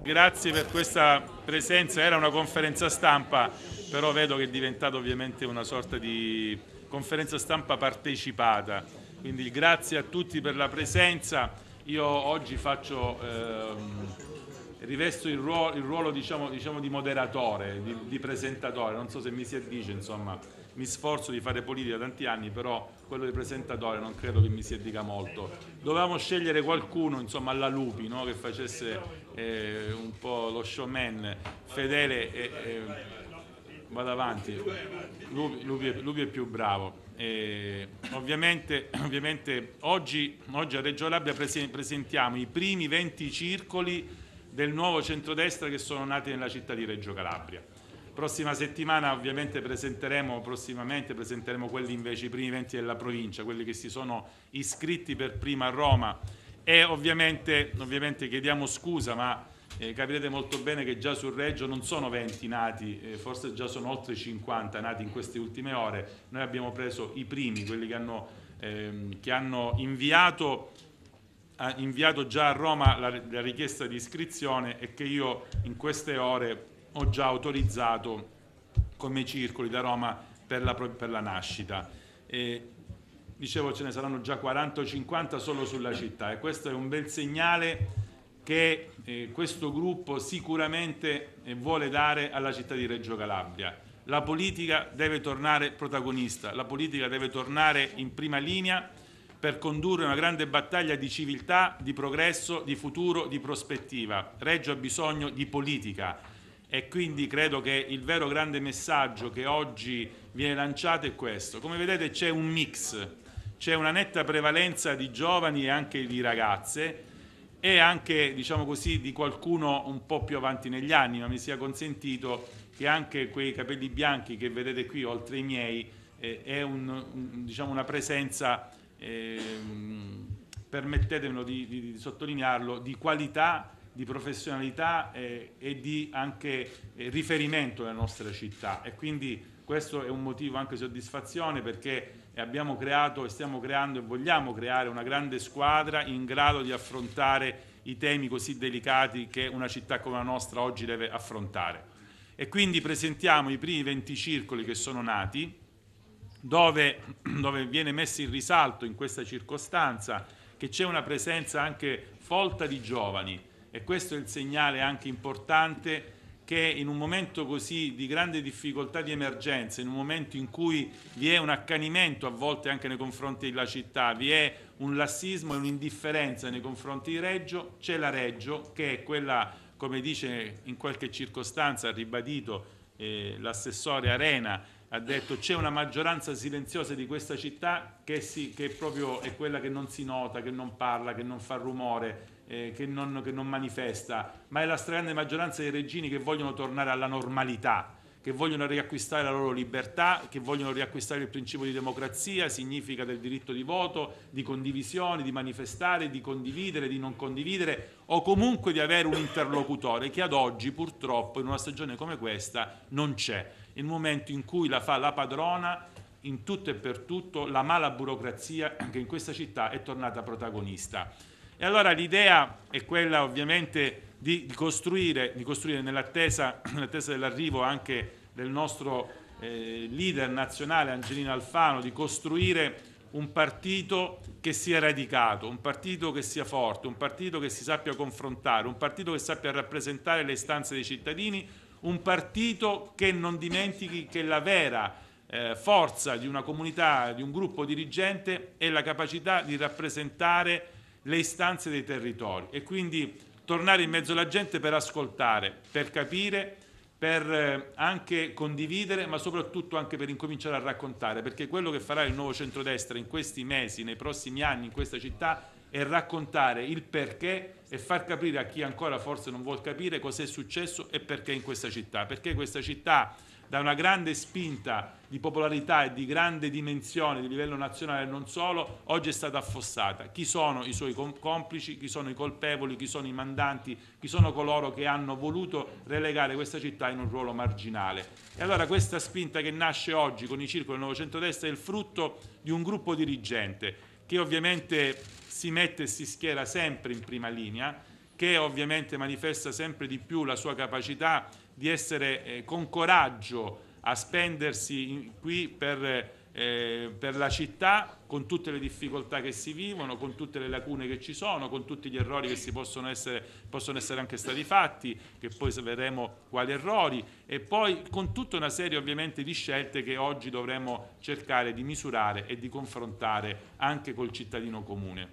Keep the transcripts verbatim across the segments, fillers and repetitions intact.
grazie per questa presenza. Era una conferenza stampa, però vedo che è diventata ovviamente una sorta di conferenza stampa partecipata. Quindi grazie a tutti per la presenza. Io oggi faccio, ehm, rivesto il ruolo, il ruolo diciamo, diciamo di moderatore, di, di presentatore. Non so se mi si addice, insomma, mi sforzo di fare politica da tanti anni, però quello di presentatore non credo che mi si addica molto. Dovevamo scegliere qualcuno, insomma, alla Lupi, no? Che facesse eh, un po' lo showman fedele e, e vado avanti. Lupi, Lupi, è, Lupi è più bravo. E ovviamente, ovviamente oggi, oggi a Reggio Calabria presentiamo i primi venti circoli del nuovo centrodestra che sono nati nella città di Reggio Calabria. Prossima settimana ovviamente presenteremo, prossimamente presenteremo quelli invece, i primi venti della provincia, quelli che si sono iscritti per prima a Roma, e ovviamente, ovviamente chiediamo scusa, ma eh, capirete molto bene che già sul Reggio non sono venti nati, eh, forse già sono oltre cinquanta nati in queste ultime ore. Noi abbiamo preso i primi, quelli che hanno, ehm, che hanno inviato, ha inviato già a Roma la, la richiesta di iscrizione e che io in queste ore ho già autorizzato come circoli da Roma per la, per la nascita. E, dicevo, ce ne saranno già quaranta o cinquanta solo sulla città, e questo è un bel segnale che eh, questo gruppo sicuramente eh, vuole dare alla città di Reggio Calabria. La politica deve tornare protagonista, la politica deve tornare in prima linea per condurre una grande battaglia di civiltà, di progresso, di futuro, di prospettiva. Reggio ha bisogno di politica. E quindi credo che il vero grande messaggio che oggi viene lanciato è questo. Come vedete c'è un mix, c'è una netta prevalenza di giovani e anche di ragazze, e anche, diciamo così, di qualcuno un po' più avanti negli anni, ma mi sia consentito che anche quei capelli bianchi che vedete qui, oltre i miei, eh, è un, un, diciamo una presenza, eh, permettetemelo di, di, di sottolinearlo, di qualità, di professionalità eh, e di anche eh, riferimento nella nostra città. E quindi questo è un motivo anche di soddisfazione, perché abbiamo creato e stiamo creando e vogliamo creare una grande squadra in grado di affrontare i temi così delicati che una città come la nostra oggi deve affrontare. E quindi presentiamo i primi venti circoli che sono nati, dove, dove viene messo in risalto in questa circostanza che c'è una presenza anche folta di giovani. E questo è il segnale anche importante che in un momento così di grande difficoltà, di emergenza, in un momento in cui vi è un accanimento a volte anche nei confronti della città, vi è un lassismo e un'indifferenza nei confronti di Reggio, c'è la Reggio che è quella, come dice in qualche circostanza, ha ribadito eh, l'assessore Arena, ha detto c'è una maggioranza silenziosa di questa città che, si, che proprio è quella che non si nota, che non parla, che non fa rumore, eh, che, non, che non manifesta, ma è la stragrande maggioranza dei reggini che vogliono tornare alla normalità, che vogliono riacquistare la loro libertà, che vogliono riacquistare il principio di democrazia, significa del diritto di voto, di condivisione, di manifestare, di condividere, di non condividere, o comunque di avere un interlocutore che ad oggi purtroppo in una stagione come questa non c'è. Il momento in cui la fa la padrona in tutto e per tutto la mala burocrazia che in questa città è tornata protagonista. E allora l'idea è quella ovviamente di, di costruire, di costruire nell'attesa, nell'attesa dell'arrivo anche del nostro eh, leader nazionale Angelino Alfano, di costruire un partito che sia radicato, un partito che sia forte, un partito che si sappia confrontare, un partito che sappia rappresentare le istanze dei cittadini, un partito che non dimentichi che la vera eh, forza di una comunità, di un gruppo dirigente è la capacità di rappresentare le istanze dei territori e quindi tornare in mezzo alla gente per ascoltare, per capire, per eh, anche condividere, ma soprattutto anche per incominciare a raccontare, perché quello che farà il nuovo centrodestra in questi mesi, nei prossimi anni in questa città è raccontare il perché e far capire a chi ancora forse non vuol capire cos'è successo e perché in questa città, perché questa città da una grande spinta di popolarità e di grande dimensione di livello nazionale e non solo, oggi è stata affossata. Chi sono i suoi complici, chi sono i colpevoli, chi sono i mandanti, chi sono coloro che hanno voluto relegare questa città in un ruolo marginale. E allora questa spinta che nasce oggi con i circoli del nuovo centrodestra è il frutto di un gruppo dirigente che ovviamente si mette e si schiera sempre in prima linea, che ovviamente manifesta sempre di più la sua capacità di essere eh, con coraggio a spendersi in, qui per, eh, per la città, con tutte le difficoltà che si vivono, con tutte le lacune che ci sono, con tutti gli errori che si possono essere, possono essere anche stati fatti, che poi vedremo quali errori, e poi con tutta una serie ovviamente di scelte che oggi dovremo cercare di misurare e di confrontare anche col cittadino comune.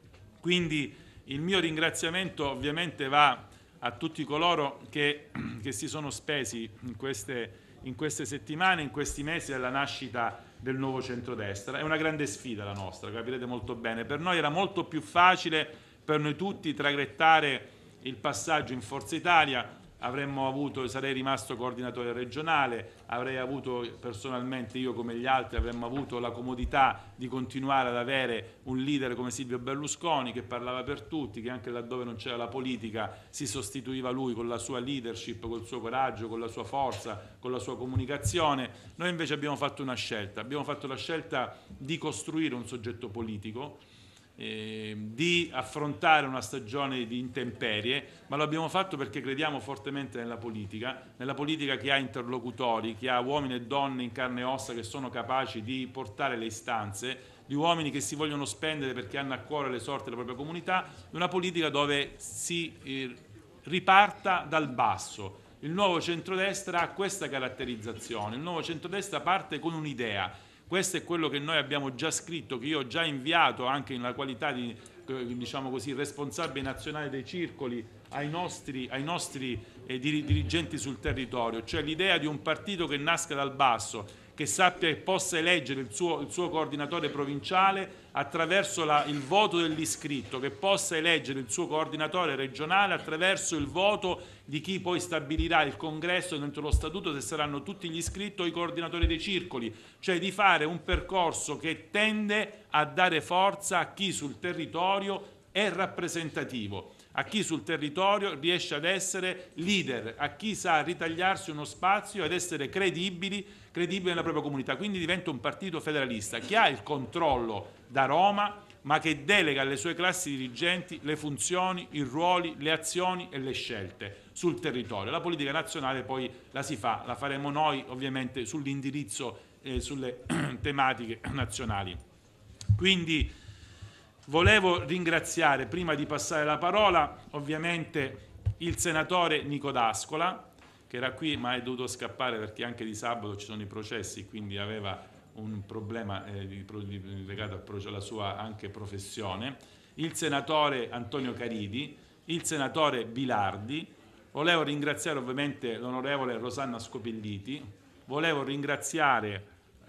Quindi il mio ringraziamento ovviamente va a tutti coloro che, che si sono spesi in queste, in queste settimane, in questi mesi dalla nascita del nuovo centrodestra. È una grande sfida la nostra, capirete molto bene. Per noi era molto più facile, per noi tutti, traghettare il passaggio in Forza Italia. Avremmo avuto, sarei rimasto coordinatore regionale, avrei avuto personalmente, io come gli altri, avremmo avuto la comodità di continuare ad avere un leader come Silvio Berlusconi, che parlava per tutti, che anche laddove non c'era la politica si sostituiva lui con la sua leadership, col suo coraggio, con la sua forza, con la sua comunicazione. Noi invece abbiamo fatto una scelta, abbiamo fatto la scelta di costruire un soggetto politico, Eh, di affrontare una stagione di intemperie, ma lo abbiamo fatto perché crediamo fortemente nella politica, nella politica che ha interlocutori, che ha uomini e donne in carne e ossa che sono capaci di portare le istanze, di uomini che si vogliono spendere perché hanno a cuore le sorti della propria comunità, una politica dove si eh, riparta dal basso. Il nuovo centrodestra ha questa caratterizzazione, il nuovo centrodestra parte con un'idea. Questo è quello che noi abbiamo già scritto, che io ho già inviato anche nella qualità di, diciamo così, responsabile nazionale dei circoli ai nostri, ai nostri eh, dirigenti sul territorio, cioè l'idea di un partito che nasca dal basso, che sappia e possa eleggere il suo, il suo coordinatore provinciale attraverso la, il voto dell'iscritto, che possa eleggere il suo coordinatore regionale attraverso il voto di chi poi stabilirà il congresso dentro lo statuto, se saranno tutti gli iscritti o i coordinatori dei circoli, cioè di fare un percorso che tende a dare forza a chi sul territorio è rappresentativo, a chi sul territorio riesce ad essere leader, a chi sa ritagliarsi uno spazio ed essere credibili, credibili nella propria comunità. Quindi diventa un partito federalista che ha il controllo da Roma, ma che delega alle sue classi dirigenti le funzioni, i ruoli, le azioni e le scelte sul territorio. La politica nazionale poi la si fa, la faremo noi ovviamente sull'indirizzo e eh, sulle tematiche nazionali. Quindi volevo ringraziare, prima di passare la parola, ovviamente il senatore Nico D'Ascola, che era qui ma è dovuto scappare perché anche di sabato ci sono i processi, quindi aveva un problema eh, di, di, legato alla sua anche professione, il senatore Antonio Caridi, il senatore Bilardi. Volevo ringraziare ovviamente l'onorevole Rosanna Scopelliti, volevo ringraziare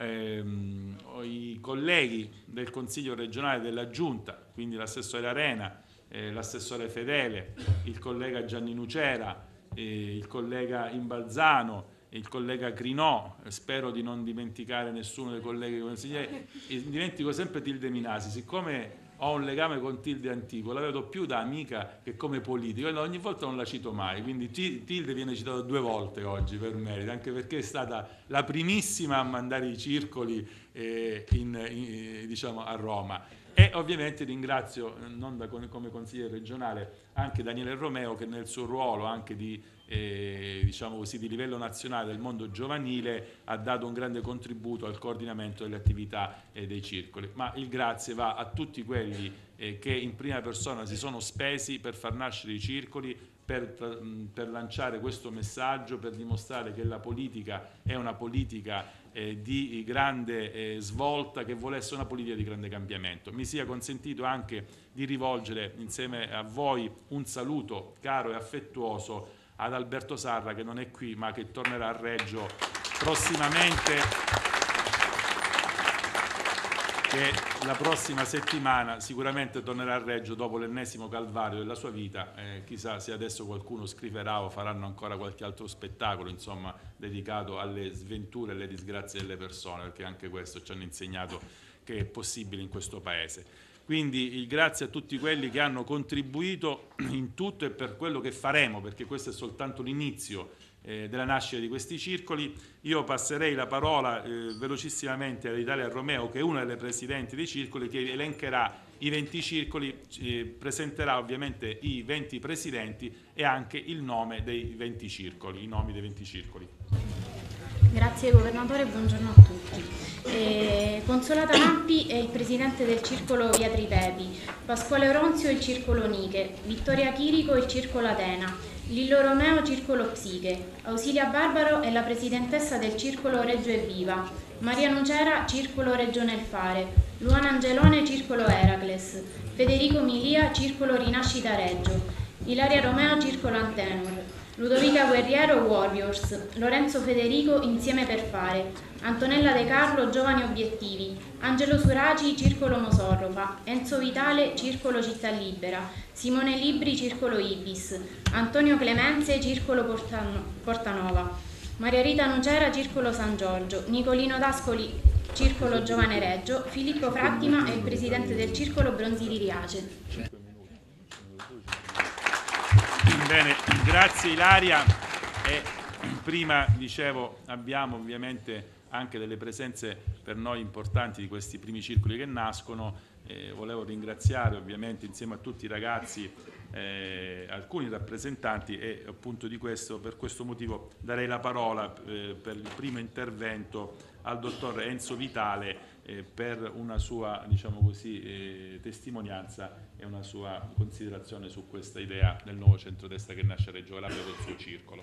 ehm, i colleghi del Consiglio regionale della Giunta, quindi l'assessore Arena, eh, l'assessore Fedele, il collega Gianni Nucera, eh, il collega Imbalzano, il collega Crinò, spero di non dimenticare nessuno dei colleghi consiglieri, dimentico sempre Tilde Minasi, siccome ho un legame con Tilde antico, la vedo più da amica che come politico, e ogni volta non la cito mai, quindi Tilde viene citata due volte oggi per merito, anche perché è stata la primissima a mandare i circoli eh, in, in, diciamo, a Roma. E ovviamente ringrazio, non da, come consigliere regionale, anche Daniele Romeo, che nel suo ruolo anche di Eh, diciamo così, di livello nazionale del mondo giovanile ha dato un grande contributo al coordinamento delle attività eh, dei circoli. Ma il grazie va a tutti quelli eh, che in prima persona si sono spesi per far nascere i circoli, per, per lanciare questo messaggio, per dimostrare che la politica è una politica eh, di grande eh, svolta, che vuole essere una politica di grande cambiamento. Mi sia consentito anche di rivolgere insieme a voi un saluto caro e affettuoso ad Alberto Sarra, che non è qui ma che tornerà a Reggio prossimamente, che la prossima settimana sicuramente tornerà a Reggio dopo l'ennesimo calvario della sua vita, eh, chissà se adesso qualcuno scriverà o faranno ancora qualche altro spettacolo, insomma, dedicato alle sventure e alle disgrazie delle persone, perché anche questo ci hanno insegnato che è possibile in questo Paese. Quindi il grazie a tutti quelli che hanno contribuito in tutto e per quello che faremo, perché questo è soltanto l'inizio eh, della nascita di questi circoli. Io passerei la parola eh, velocissimamente ad Italia Romeo, che è una delle presidenti dei circoli, che elencherà i venti circoli ci presenterà ovviamente i venti presidenti e anche il nome dei venti circoli, i nomi dei venti circoli. Grazie Governatore, buongiorno a tutti. Eh, Consolata Nappi è il presidente del circolo Via Tripepi, Pasquale Oronzio il circolo Niche, Vittoria Chirico il circolo Atena, Lillo Romeo circolo Psiche, Ausilia Barbaro è la presidentessa del circolo Reggio Evviva, Maria Nucera circolo Reggio Nel Fare, Luana Angelone circolo Eracles, Federico Milia circolo Rinascita Reggio, Ilaria Romeo circolo Antenor, Ludovica Guerriero Warriors, Lorenzo Federico Insieme per Fare, Antonella De Carlo Giovani Obiettivi, Angelo Suraci Circolo Mosorrofa, Enzo Vitale Circolo Città Libera, Simone Libri Circolo Ibis, Antonio Clemenze Circolo Portano- Portanova, Maria Rita Nucera Circolo San Giorgio, Nicolino Dascoli Circolo Giovane Reggio, Filippo Frattima è il presidente del circolo Bronzi di Riace. Bene, grazie Ilaria. E prima dicevo, abbiamo ovviamente anche delle presenze per noi importanti di questi primi circoli che nascono. Eh, volevo ringraziare ovviamente insieme a tutti i ragazzi eh, alcuni rappresentanti e appunto di questo, per questo motivo darei la parola eh, per il primo intervento al dottor Enzo Vitale eh, per una sua, diciamo così, eh, testimonianza e una sua considerazione su questa idea del nuovo centrodestra che nasce a Reggio Calabria col suo circolo.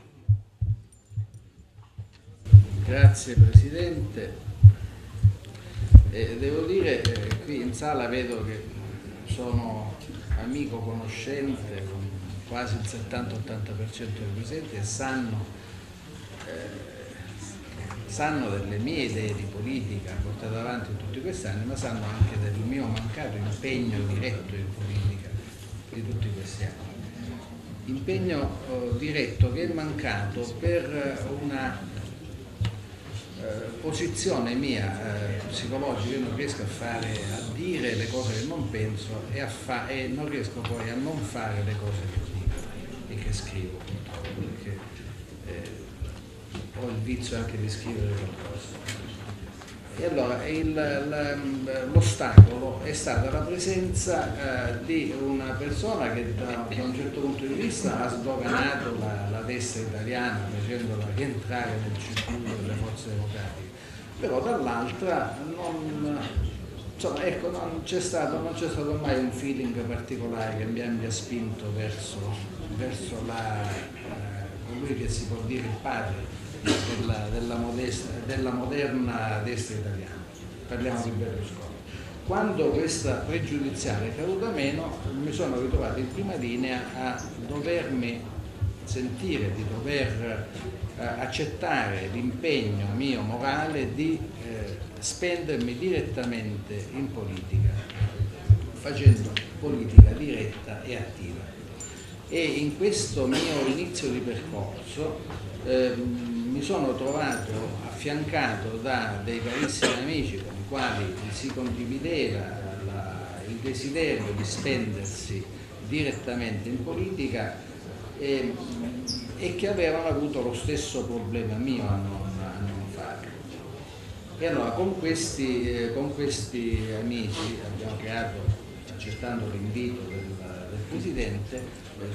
Grazie Presidente. Eh, devo dire, eh, qui in sala vedo che sono amico conoscente con quasi il settanta ottanta per cento dei presenti e sanno, eh, sanno delle mie idee di politica portate avanti in tutti questi anni, ma sanno anche del mio mancato impegno diretto in politica di tutti questi anni. Impegno eh, diretto che è mancato per una Eh, posizione mia eh, psicologica. Io non riesco a fare, a dire le cose che non penso e, a fa e non riesco poi a non fare le cose che dico e che scrivo, perché eh, ho il vizio anche di scrivere qualcosa. E allora l'ostacolo è stata la presenza eh, di una persona che da, da un certo punto di vista ha sdoganato la, la destra italiana facendola rientrare nel circuito delle forze democratiche, però dall'altra non, insomma, ecco, non c'è stato, non c'è stato mai un feeling particolare che mi abbia spinto verso, verso la, eh, colui che si può dire il padre Della, della, modesta, della moderna destra italiana, parliamo di Berlusconi. Quando questa pregiudiziale è caduta meno, mi sono ritrovato in prima linea a dovermi sentire, di dover eh, accettare l'impegno mio morale di eh, spendermi direttamente in politica, facendo politica diretta e attiva. E in questo mio inizio di percorso ehm, mi sono trovato affiancato da dei carissimi amici con i quali si condivideva la, il desiderio di spendersi direttamente in politica e, e che avevano avuto lo stesso problema mio a non, a non farlo. E allora con questi, eh, con questi amici abbiamo creato, accettando l'invito del, del Presidente,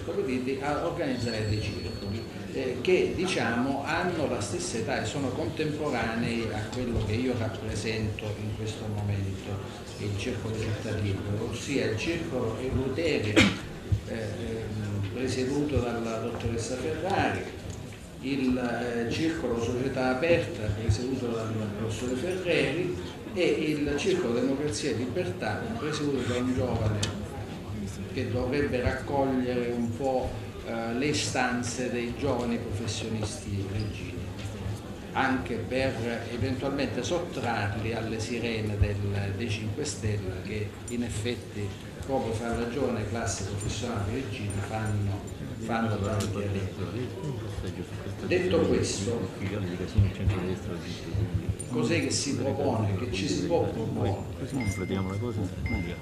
a organizzare dei circoli eh, che diciamo hanno la stessa età e sono contemporanei a quello che io rappresento in questo momento, il Circolo Città Libera, ossia il Circolo Eleuterio eh, presieduto dalla dottoressa Ferrari, il eh, Circolo Società Aperta presieduto dal professore Ferreri e il Circolo Democrazia e Libertà presieduto da un giovane che dovrebbe raccogliere un po' eh, le istanze dei giovani professionisti reggini, anche per eventualmente sottrarli alle sirene del, dei cinque Stelle che in effetti proprio fra la giovane classe professionale reggina fanno, fanno tanti elettori. Detto questo, cos'è che si propone, che ci si può proporre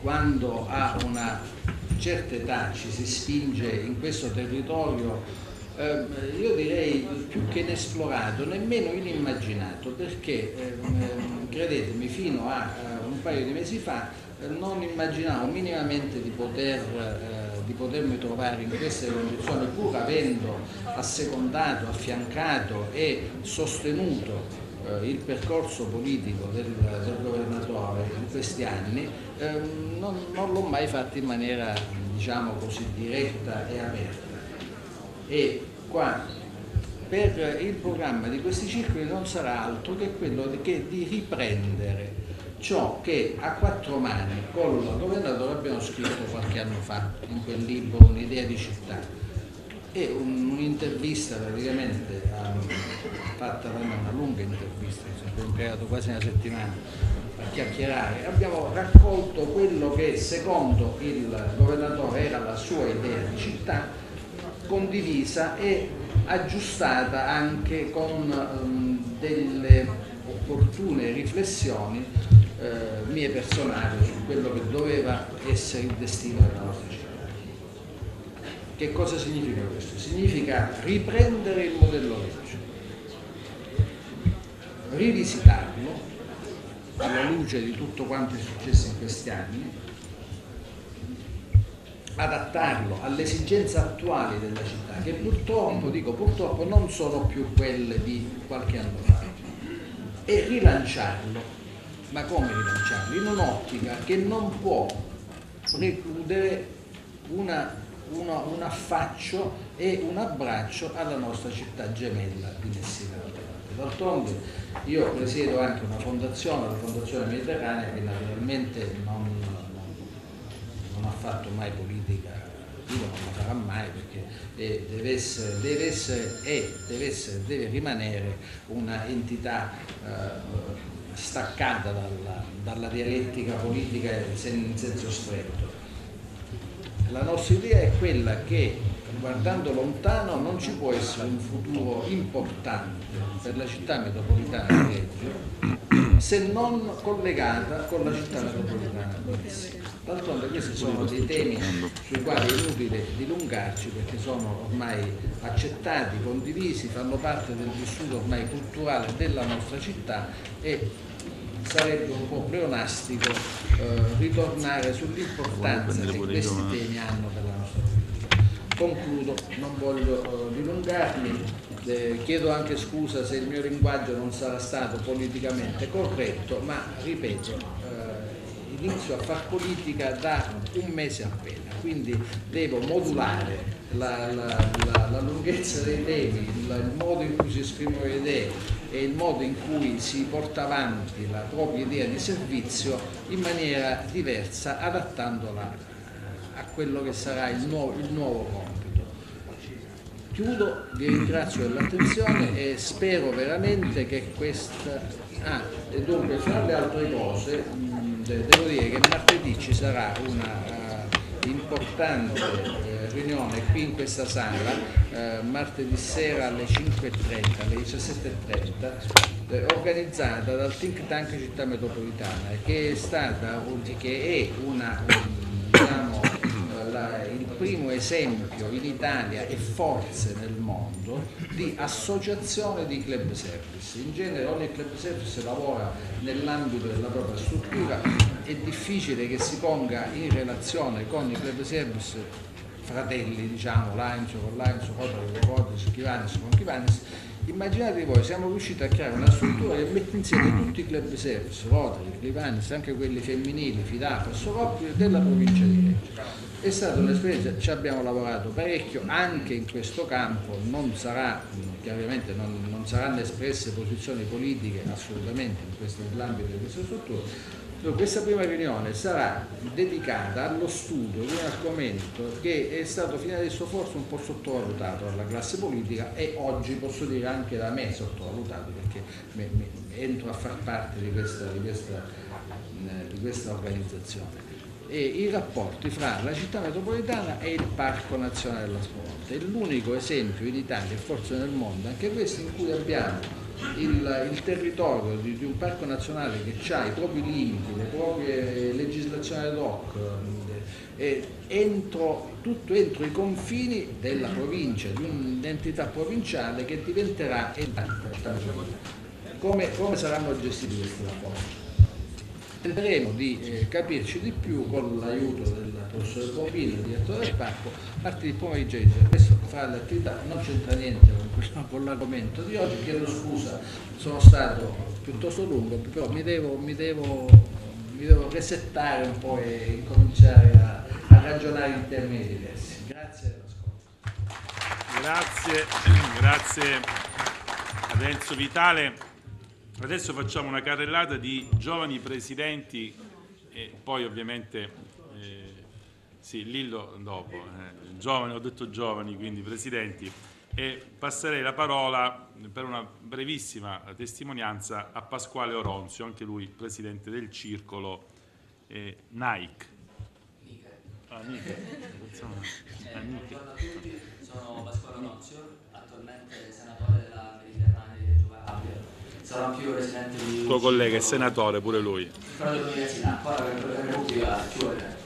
quando a una certa età ci si spinge in questo territorio Eh, io direi più che inesplorato, nemmeno inimmaginato, perché eh, credetemi, fino a, a un paio di mesi fa eh, non immaginavo minimamente di poter eh, di potermi trovare in queste condizioni, pur avendo assecondato, affiancato e sostenuto eh, il percorso politico del, del governatore in questi anni, eh, non, non l'ho mai fatto in maniera, diciamo così, diretta e aperta. E qua per il programma di questi circoli non sarà altro che quello di, che di riprendere ciò che a quattro mani con il governatore abbiamo scritto qualche anno fa in quel libro Un'idea di città, e un'intervista praticamente um, fatta da me, una lunga intervista, abbiamo creato quasi una settimana a chiacchierare, abbiamo raccolto quello che secondo il governatore era la sua idea di città, condivisa e aggiustata anche con um, delle opportune riflessioni Eh, mie personali su quello che doveva essere il destino della nostra città. Che cosa significa questo? Significa riprendere il modello Reggio, rivisitarlo alla luce di tutto quanto è successo in questi anni, adattarlo alle esigenze attuali della città, che purtroppo, dico purtroppo, non sono più quelle di qualche anno fa, e rilanciarlo. Ma come rilanciarlo? In un'ottica che non può precludere una, una, un affaccio e un abbraccio alla nostra città gemella di Messina. D'altronde io presiedo anche una fondazione, la Fondazione Mediterranea, che naturalmente non, non, non ha fatto mai politica, non la farà mai, perché eh, deve essere, deve essere e deve, essere, deve rimanere una entità eh, staccata dalla, dalla dialettica politica in senso stretto. La nostra idea è quella che, guardando lontano, non ci può essere un futuro importante per la città metropolitana di Reggio se non collegata con la città metropolitana di Messina. D'altronde questi sono dei temi sui quali è inutile dilungarci, perché sono ormai accettati, condivisi, fanno parte del vissuto ormai culturale della nostra città, e sarebbe un po' pleonastico eh, ritornare sull'importanza che questi temi hanno per la nostra politica. Concludo, non voglio eh, dilungarmi, eh, chiedo anche scusa se il mio linguaggio non sarà stato politicamente corretto, ma ripeto, eh, inizio a far politica da un mese appena, quindi devo modulare la, la, la, la lunghezza dei temi, il, il modo in cui si esprimono le idee e il modo in cui si porta avanti la propria idea di servizio in maniera diversa, adattandola a quello che sarà il nuovo, il nuovo compito. Chiudo, vi ringrazio dell'attenzione e spero veramente che questa... Ah, e dunque, fra le altre cose, mh, devo dire che martedì ci sarà una uh, importante uh, riunione qui in questa sala, uh, martedì sera alle cinque e trenta, alle diciassette e trenta, uh, organizzata dal think tank Città Metropolitana, che è stata, che è una, um, diciamo, La, il primo esempio in Italia e forse nel mondo di associazione di club service. In genere ogni club service lavora nell'ambito della propria struttura, è difficile che si ponga in relazione con i club service fratelli, diciamo, Lainso con Lainso, Rotary con Rotary, Chivanis con Chivanis. Immaginate voi, siamo riusciti a creare una struttura che mette insieme tutti i club service, Rotary, Chivanis, anche quelli femminili, Fidafa, Soroppi, della provincia di Reggio. È stata un'esperienza, ci abbiamo lavorato parecchio anche in questo campo, non sarà, chiaramente non, non saranno espresse posizioni politiche assolutamente in questo, nell'ambito di questa struttura. Questa prima riunione sarà dedicata allo studio di un argomento che è stato fino adesso forse un po' sottovalutato dalla classe politica, e oggi posso dire anche da me sottovalutato, perché me, me, entro a far parte di questa, di questa, di questa organizzazione. e i rapporti fra la città metropolitana e il Parco Nazionale dell'Aspromonte. È l'unico esempio in Italia e forse nel mondo, anche questo, in cui abbiamo il, il territorio di, di un parco nazionale che ha i propri limiti, le proprie legislazioni ad hoc, eh, entro, tutto entro i confini della provincia, di un'entità provinciale che diventerà entità. Come, come saranno gestiti questi rapporti? Tenteremo di eh, capirci di più con l'aiuto del professore Bombino, il direttore del parco, a partire di pomeriggio. Questo fra le attività non c'entra niente con, con l'argomento di oggi, chiedo scusa, sono stato piuttosto lungo, però mi devo, mi devo, mi devo resettare un po' e incominciare a, a ragionare in termini diversi. Grazie dell'ascolto. Grazie, grazie ad Enzo Vitale. Adesso facciamo una carrellata di giovani presidenti e poi ovviamente, eh, sì, Lillo dopo, eh, giovani, ho detto giovani, quindi presidenti, e passerei la parola per una brevissima testimonianza a Pasquale Oronzio, anche lui presidente del circolo eh, Nike. Nike. Ah, Nike. Eh, buongiorno a tutti, sono Pasquale Oronzio, attualmente senatore della Mediterranea di Reggio Calabria. Sarò anch'io presidente di... Il tuo collega è senatore pure lui. Però dell'università, poi la Repubblica ci vuole.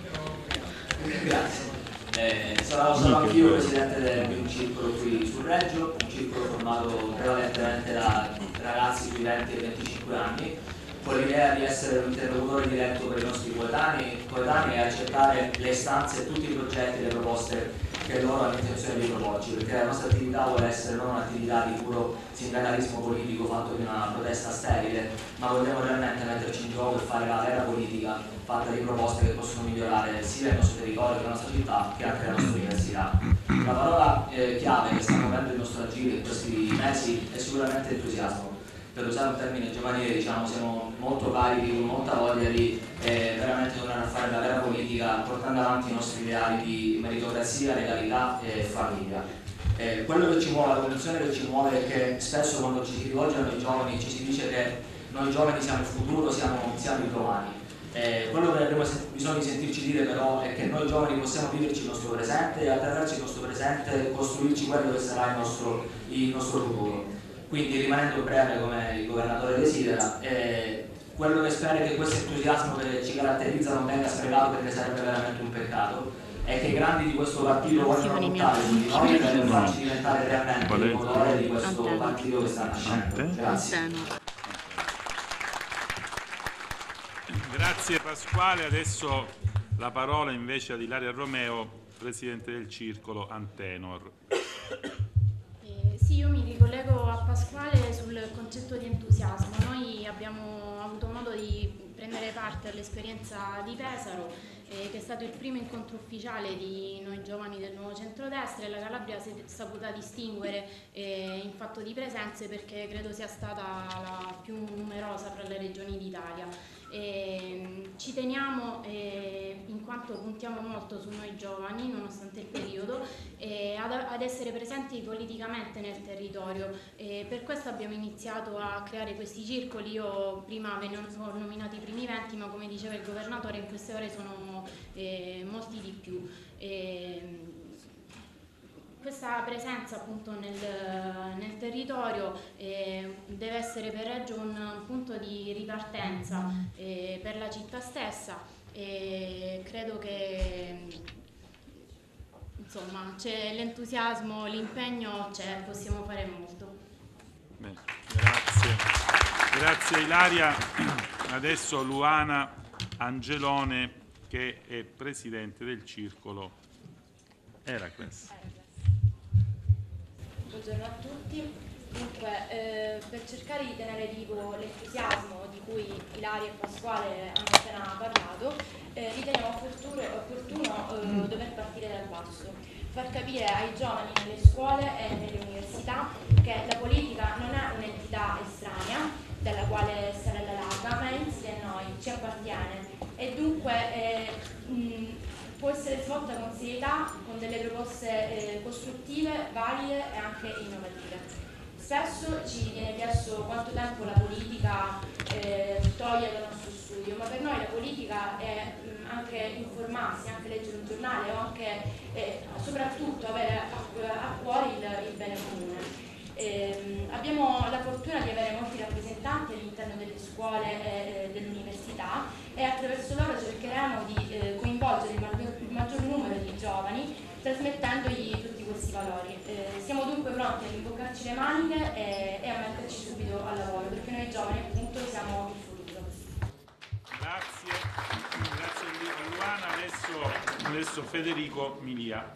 Grazie. Eh, sarò sarò anch'io presidente di un circolo qui sul Reggio, un circolo formato prevalentemente da ragazzi sui venti e venticinque anni, con l'idea di essere un interlocutore diretto per i nostri coetanei, coetanei e accettare le istanze, tutti i progetti e le proposte che loro hanno intenzione di proporci, perché la nostra attività vuole essere non un'attività di puro sindacalismo politico fatto di una protesta sterile, ma vogliamo realmente metterci in gioco e fare la vera politica fatta di proposte che possono migliorare sia il nostro territorio, la nostra città, che anche la nostra università. La parola eh, chiave che sta muovendo il nostro agire in questi mesi è sicuramente entusiasmo. Per usare un termine giovanile, diciamo, siamo molto carichi, con molta voglia di eh, veramente tornare a fare la vera politica, portando avanti i nostri ideali di meritocrazia, legalità e famiglia. Eh, quello che ci muove, la condizione che ci muove è che spesso quando ci si rivolge a noi giovani ci si dice che noi giovani siamo il futuro, siamo, siamo il domani. Eh, quello che abbiamo bisogno di sentirci dire però è che noi giovani possiamo viverci il nostro presente e attraverso il nostro presente costruirci quello che sarà il nostro, il nostro futuro. Quindi, rimanendo breve come il governatore desidera, eh, quello che spero è che questo entusiasmo che ci caratterizza non venga sprecato, perché sarebbe veramente un peccato, è che i grandi di questo partito vogliono puntare su di noi per farci diventare realmente il motore di questo partito che sta nascendo. Grazie. Grazie Pasquale, adesso la parola invece ad Ilaria Romeo, presidente del circolo Antenor. Sì, io mi ricollego a Pasquale sul concetto di entusiasmo. Noi abbiamo avuto modo di prendere parte all'esperienza di Pesaro, eh, che è stato il primo incontro ufficiale di noi giovani del nuovo centrodestra, e la Calabria si è saputa distinguere eh, in fatto di presenze, perché credo sia stata la più numerosa fra le regioni d'Italia. E ci teniamo eh, in quanto puntiamo molto su noi giovani nonostante il periodo, eh, ad, ad essere presenti politicamente nel territorio, e per questo abbiamo iniziato a creare questi circoli. Io prima ho nominato i primi venti, ma come diceva il governatore in queste ore sono eh, molti di più. E, questa presenza appunto nel, nel territorio eh, deve essere per Reggio un punto di ripartenza eh, per la città stessa, e credo che insomma c'è l'entusiasmo, l'impegno c'è, possiamo fare molto. Bene, grazie. Grazie Ilaria. Adesso Luana Angelone, che è presidente del circolo Eracles. Buongiorno a tutti. Dunque, eh, per cercare di tenere vivo l'entusiasmo di cui Ilaria e Pasquale hanno appena parlato, eh, riteniamo opportuno, opportuno eh, dover partire dal basso, far capire ai giovani nelle scuole e nelle università che la politica non è un'entità estranea dalla quale stare alla larga, ma è insita in noi, ci appartiene, e dunque eh, mh, può essere svolta con serietà, con delle proposte eh, costruttive, valide e anche innovative. Spesso ci viene chiesto quanto tempo la politica eh, toglie dal nostro studio, ma per noi la politica è mh, anche informarsi, anche leggere un giornale o anche eh, soprattutto avere a, a cuore il, il bene comune. Eh, abbiamo la fortuna di avere molti rappresentanti all'interno delle scuole e eh, dell'università e attraverso loro cercheremo di eh, coinvolgere il maggior, il maggior numero di giovani trasmettendogli tutti questi valori. Eh, siamo dunque pronti a rimboccarci le maniche e, e a metterci subito al lavoro, perché noi giovani appunto siamo il futuro. Grazie, grazie a Luana. Adesso, adesso Federico Milia.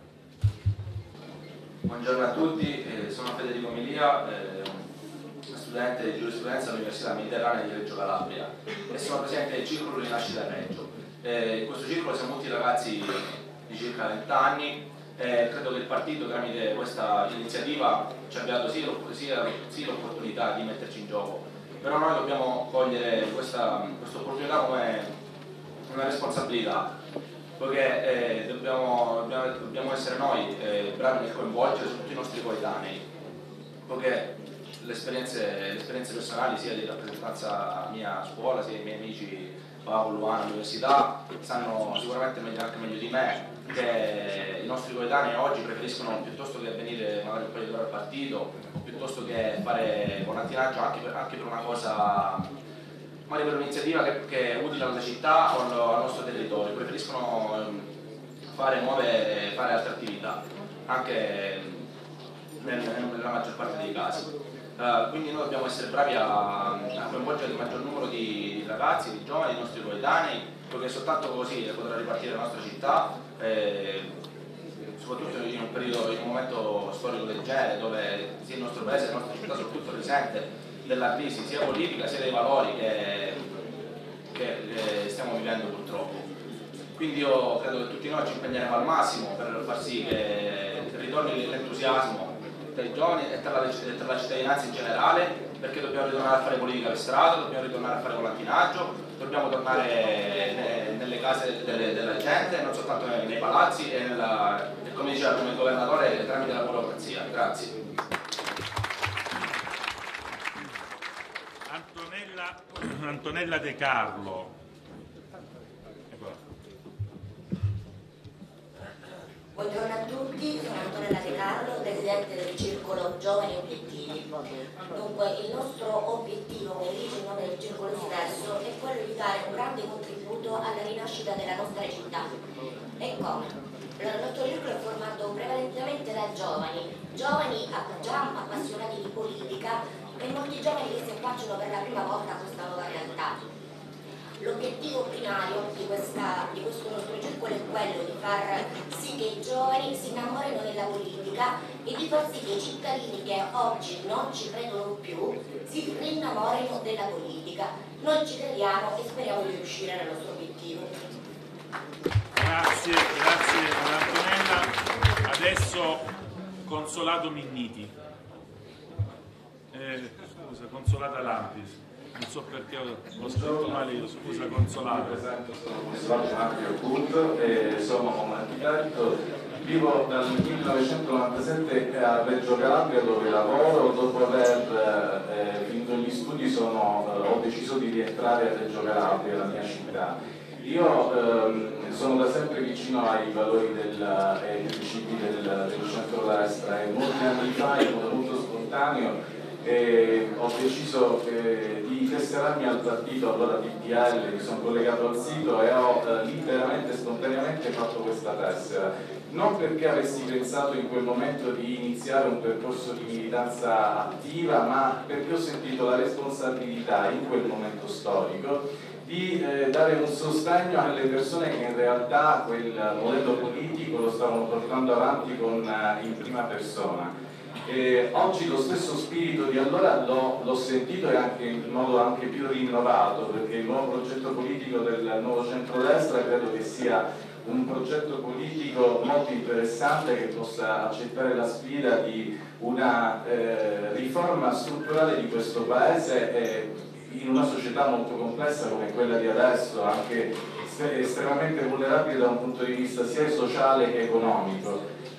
Buongiorno a tutti, eh, sono Federico Milia, eh, studente di giurisprudenza all'Università Mediterranea di Reggio Calabria e sono presidente del Circolo Rinascita Reggio. Eh, in questo circolo siamo tutti ragazzi di circa venti anni. Eh, credo che il partito tramite questa iniziativa ci abbia dato sì, sia, sì l'opportunità di metterci in gioco, però noi dobbiamo cogliere questa opportunità come una responsabilità, perché eh, dobbiamo, dobbiamo, dobbiamo essere noi eh, bravi nel coinvolgere tutti i nostri coetanei, perché le esperienze, le esperienze personali sia di rappresentanza mia a scuola sia i miei amici Paolo, Luana, all'università sanno sicuramente meglio, anche meglio di me che i nostri coetanei oggi preferiscono piuttosto che venire magari un paio di ore al partito o piuttosto che fare volantinaggio anche per, anche per una cosa, magari per un'iniziativa che, che è utile alla città o al, al nostro territorio, preferiscono fare nuove, fare altre attività anche nel, nella maggior parte dei casi. Uh, quindi noi dobbiamo essere bravi a, a coinvolgere il maggior numero di ragazzi, di giovani, di nostri coetanei, perché soltanto così potrà ripartire la nostra città, eh, soprattutto in un periodo, in un momento storico del genere, dove sia il nostro paese e la nostra città soprattutto risente della crisi sia politica sia dei valori che, che, che stiamo vivendo purtroppo. Quindi io credo che tutti noi ci impegneremo al massimo per far sì che ritorni l'entusiasmo tra i giovani e tra la, tra la cittadinanza in generale, perché dobbiamo ritornare a fare politica per strada, dobbiamo ritornare a fare volantinaggio, dobbiamo tornare nelle case delle, della gente, non soltanto nei, nei palazzi e, nella, e come diceva il governatore tramite la burocrazia. Grazie. Antonella, Antonella De Carlo. Buongiorno a tutti, sono Antonella De Carlo, presidente del Circolo Giovani Obiettivi. Dunque, il nostro obiettivo, come dice il nome del circolo stesso, è quello di dare un grande contributo alla rinascita della nostra città. E come? Il nostro circolo è formato prevalentemente da giovani, giovani già appassionati di politica e molti giovani che si affacciano per la prima volta a questa nuova realtà. L'obiettivo primario di, questa, di questo nostro circolo è quello di far sì che i giovani si innamorino della politica e di far sì che i cittadini che oggi non ci credono più si rinnamorino della politica. Noi ci crediamo e speriamo di riuscire nel nostro obiettivo. Grazie, grazie Antonella. Adesso Consolato Minniti. Eh, scusa, Consolata Lampis. Non so perché ho scritto male io, scusa Consolato. Sono Consolato Marco Culto e sono un architetto. Vivo dal millenovecentonovantasette a Reggio Calabria dove lavoro. Dopo aver eh, finito gli studi sono, eh, ho deciso di rientrare a Reggio Calabria, la mia città. Io ehm, sono da sempre vicino ai valori del, e ai principi del, del centrodestra e molti anni fa, in modo molto spontaneo, e ho deciso eh, di tesserarmi al partito, allora D P L, mi sono collegato al sito e ho eh, liberamente, spontaneamente fatto questa tessera, non perché avessi pensato in quel momento di iniziare un percorso di militanza attiva, ma perché ho sentito la responsabilità in quel momento storico di eh, dare un sostegno alle persone che in realtà quel modello politico lo stavano portando avanti con, eh, in prima persona. E oggi lo stesso spirito di allora l'ho sentito e anche in modo anche più rinnovato, perché il nuovo progetto politico del nuovo centrodestra credo che sia un progetto politico molto interessante che possa accettare la sfida di una eh, riforma strutturale di questo paese e in una società molto complessa come quella di adesso, anche estremamente vulnerabile da un punto di vista sia sociale che economico.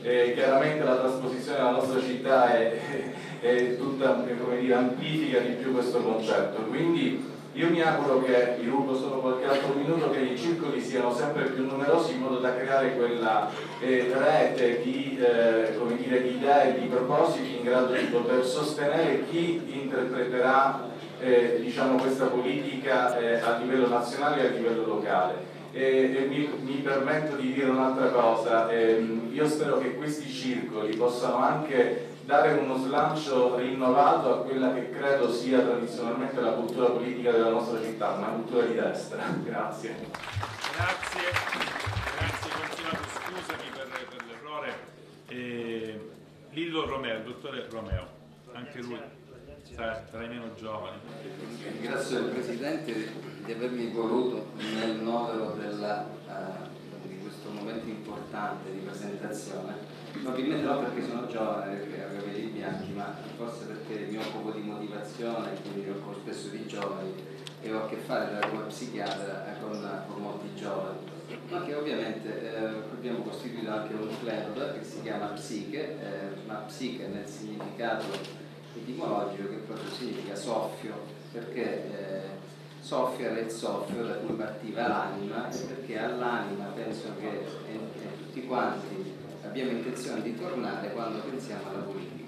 eh, chiaramente la trasposizione nella nostra città è, è tutta, come dire, amplifica di più questo concetto. Quindi io mi auguro che, vi rubo solo qualche altro minuto, che i circoli siano sempre più numerosi in modo da creare quella eh, rete di, eh, come dire, di idee e di propositi in grado di poter sostenere chi interpreterà eh, diciamo, questa politica eh, a livello nazionale e a livello locale. E, e mi, mi permetto di dire un'altra cosa, eh, io spero che questi circoli possano anche dare uno slancio rinnovato a quella che credo sia tradizionalmente la cultura politica della nostra città, una cultura di destra. Grazie. Grazie, grazie consigliato, scusami per, per l'errore. Eh, Lillo Romeo, il dottore Romeo, anche lui tra, tra i meno giovani. Ringrazio il Presidente di avermi voluto nel novero della, uh, di questo momento importante di presentazione. Probabilmente non perché sono giovane, perché ho capelli bianchi, ma forse perché mi occupo di motivazione, quindi mi occupo spesso di giovani e ho a che fare come psichiatra con, con molti giovani, ma che ovviamente eh, abbiamo costituito anche un club che si chiama Psiche, eh, ma Psiche nel significato etimologico che proprio significa soffio, perché eh, soffio era il soffio da cui partiva l'anima, e perché all'anima penso che eh, eh, tutti quanti abbiamo intenzione di tornare quando pensiamo alla politica.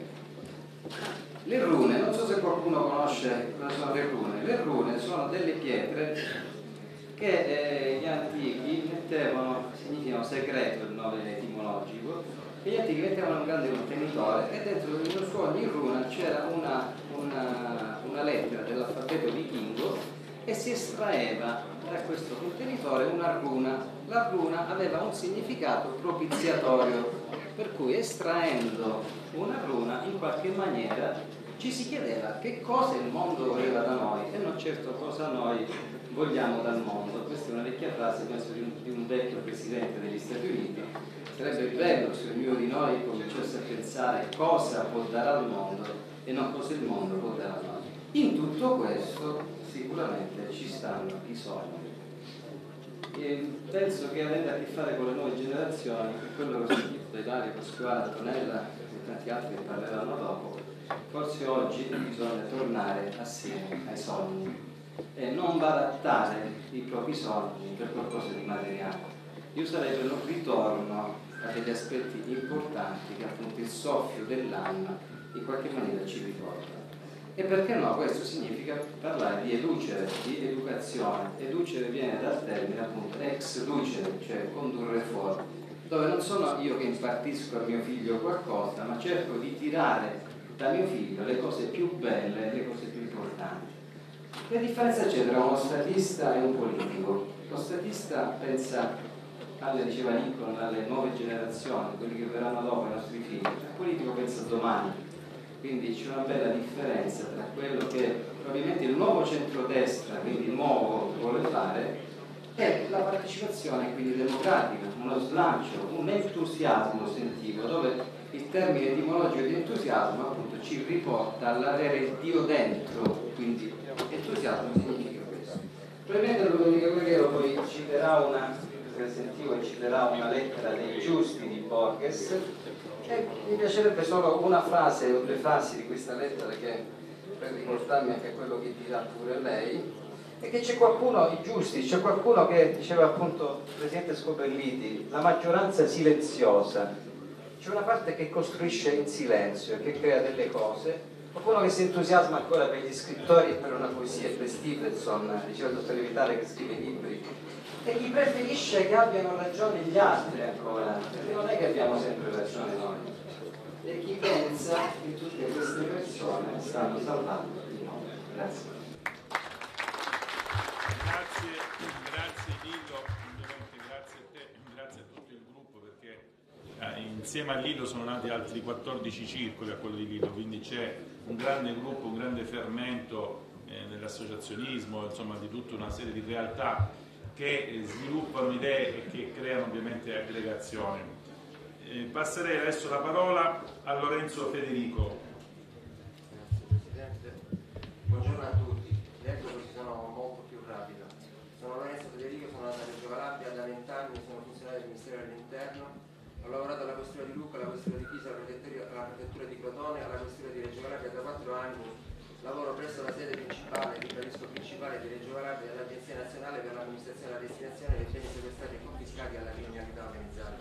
Le rune, non so se qualcuno conosce cosa sono le rune. Le rune sono delle pietre che eh, gli antichi mettevano, significano segreto il nome etimologico, e gli antichi mettevano un grande contenitore e dentro su ogni runa c'era una, una, una lettera dell'alfabeto vichingo e si estraeva da questo contenitore una runa. La runa aveva un significato propiziatorio, per cui estraendo una runa in qualche maniera ci si chiedeva che cosa il mondo voleva da noi e non certo cosa noi vogliamo dal mondo. Questa è una vecchia frase, penso di un, di un vecchio presidente degli Stati Uniti. Sarebbe bello se ognuno di noi cominciasse a pensare cosa può dare al mondo e non cosa il mondo può dare a noi. In tutto questo sicuramente ci stanno i sogni. E penso che avendo a che fare con le nuove generazioni, per quello che ho sentito da Ilaria, Pasquale, Antonella e tanti altri che parleranno dopo, forse oggi bisogna tornare assieme ai sogni e non barattare i propri sogni per qualcosa di materiale. Io sarei per un ritorno a degli aspetti importanti che appunto il soffio dell'anima in qualche maniera ci riporta. E perché no? Questo significa parlare di educere, di educazione. Educere viene dal termine appunto ex ducere, cioè condurre fuori, dove non sono io che impartisco a mio figlio qualcosa, ma cerco di tirare da mio figlio le cose più belle, le cose più importanti. Che differenza c'è tra uno statista e un politico? Lo statista pensa alle, diceva Lincoln, alle nuove generazioni, quelli che verranno dopo, i nostri figli. Il politico pensa domani. Quindi c'è una bella differenza tra quello che probabilmente il nuovo centrodestra, quindi nuovo, vuole fare, e la partecipazione quindi democratica, uno slancio, un entusiasmo sentivo, dove il termine etimologico di entusiasmo appunto ci riporta all'avere Dio dentro, quindi entusiasmo significa questo. Probabilmente Ludovico Guerriero poi citerà una, perché sentivo che citerà una lettera dei Giusti di Borges. E mi piacerebbe solo una frase o due frasi di questa lettera che, per riportarmi anche a quello che dirà pure lei, e che c'è qualcuno, i giusti, c'è qualcuno che diceva appunto il Presidente Scopelliti, la maggioranza silenziosa, c'è una parte che costruisce in silenzio, che crea delle cose, qualcuno che si entusiasma ancora per gli scrittori e per una poesia, per Stevenson, diceva il dottore Vitale che scrive libri, e chi preferisce che abbiano ragione gli altri ancora, perché non è che abbiamo sempre ragione noi, e chi pensa che tutte queste persone stanno salvando il mondo. Grazie. Grazie, grazie Lillo, ovviamente grazie a te e grazie a tutto il gruppo, perché eh, insieme a Lillo sono nati altri quattordici circoli a quello di Lillo, quindi c'è un grande gruppo, un grande fermento eh, nell'associazionismo, insomma di tutta una serie di realtà che sviluppano idee e che creano ovviamente aggregazione. Eh, passerei adesso la parola a Lorenzo Federico. Grazie Presidente, buongiorno a tutti, leggo così sono molto più rapido. Sono Lorenzo Federico, sono nato a Reggio Calabria, da vent'anni sono funzionario del Ministero dell'Interno, Ho lavorato alla questura di Lucca, alla questura di Pisa, alla prefettura, alla prefettura di Crotone, alla questura di Reggio Calabria da quattro anni. Lavoro presso la sede principale, ribadisco principale di Reggio Calabria e l'Agenzia Nazionale per l'Amministrazione e la Destinazione dei beni sequestrati e confiscati alla criminalità organizzata.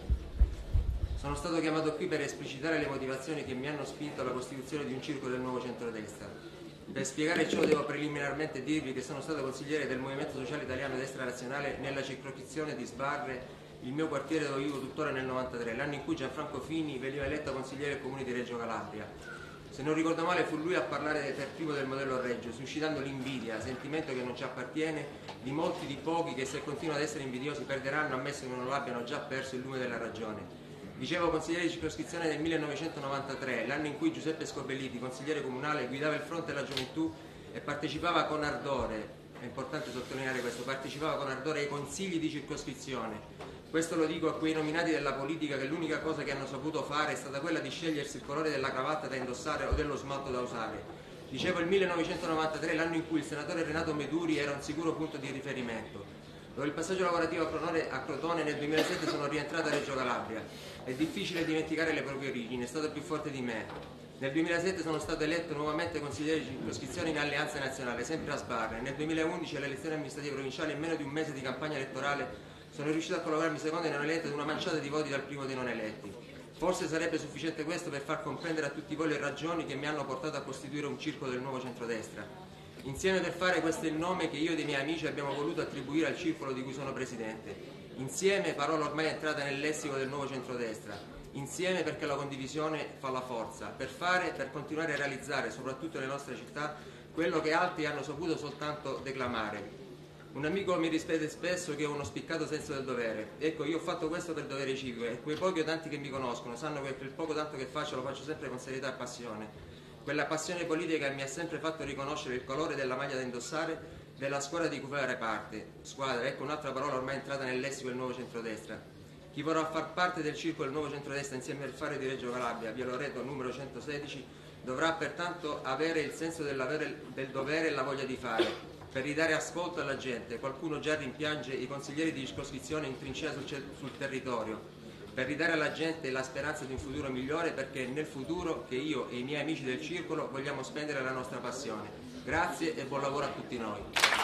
Sono stato chiamato qui per esplicitare le motivazioni che mi hanno spinto alla costituzione di un circolo del nuovo centrodestra. Per spiegare ciò devo preliminarmente dirvi che sono stato consigliere del Movimento Sociale Italiano Destra Nazionale nella circoscrizione di Sbarre, il mio quartiere dove vivo tuttora, nel novantatré, l'anno in cui Gianfranco Fini veniva eletto consigliere del comune di Reggio Calabria. Se non ricordo male fu lui a parlare per primo del modello Reggio, suscitando l'invidia, sentimento che non ci appartiene, di molti di pochi che se continuano ad essere invidiosi perderanno, ammesso che non l'abbiano già perso, il lume della ragione. Dicevo consigliere di circoscrizione nel millenovecentonovantatré, l'anno in cui Giuseppe Scobelliti, consigliere comunale, guidava il fronte della gioventù e partecipava con ardore, è importante sottolineare questo, partecipava con ardore ai consigli di circoscrizione. Questo lo dico a quei nominati della politica che l'unica cosa che hanno saputo fare è stata quella di scegliersi il colore della cravatta da indossare o dello smalto da usare. Dicevo il millenovecentonovantatré, l'anno in cui il senatore Renato Meduri era un sicuro punto di riferimento. Dopo il passaggio lavorativo a Crotone nel duemilasette sono rientrato a Reggio Calabria. È difficile dimenticare le proprie origini, è stato più forte di me. Nel duemilasette sono stato eletto nuovamente consigliere di circoscrizione in Alleanza Nazionale, sempre a Sbarre. Nel duemilaundici alle elezioni amministrative provinciali, in meno di un mese di campagna elettorale, sono riuscito a collocarmi secondo i non eletti ad una manciata di voti dal primo dei non eletti. Forse sarebbe sufficiente questo per far comprendere a tutti voi le ragioni che mi hanno portato a costituire un circolo del nuovo centrodestra. Insieme per fare questo è il nome che io e dei miei amici abbiamo voluto attribuire al circolo di cui sono presidente. Insieme, parola ormai entrata nel lessico del nuovo centrodestra. Insieme perché la condivisione fa la forza. Per fare, per continuare a realizzare, soprattutto nelle nostre città, quello che altri hanno saputo soltanto declamare. Un amico mi ripete spesso che ho uno spiccato senso del dovere. Ecco, io ho fatto questo per dovere civico e quei pochi o tanti che mi conoscono sanno che per il poco tanto che faccio lo faccio sempre con serietà e passione. Quella passione politica che mi ha sempre fatto riconoscere il colore della maglia da indossare, della squadra di cui fare parte. Squadra, ecco un'altra parola ormai entrata nel lessico del nuovo centrodestra. Chi vorrà far parte del circolo del nuovo centrodestra insieme al fare di Reggio Calabria, via Loreto numero centosedici, dovrà pertanto avere il senso del dovere e la voglia di fare. Per ridare ascolto alla gente, qualcuno già rimpiange i consiglieri di circoscrizione in trincea sul, sul territorio, per ridare alla gente la speranza di un futuro migliore, perché è nel futuro che io e i miei amici del circolo vogliamo spendere la nostra passione. Grazie e buon lavoro a tutti noi.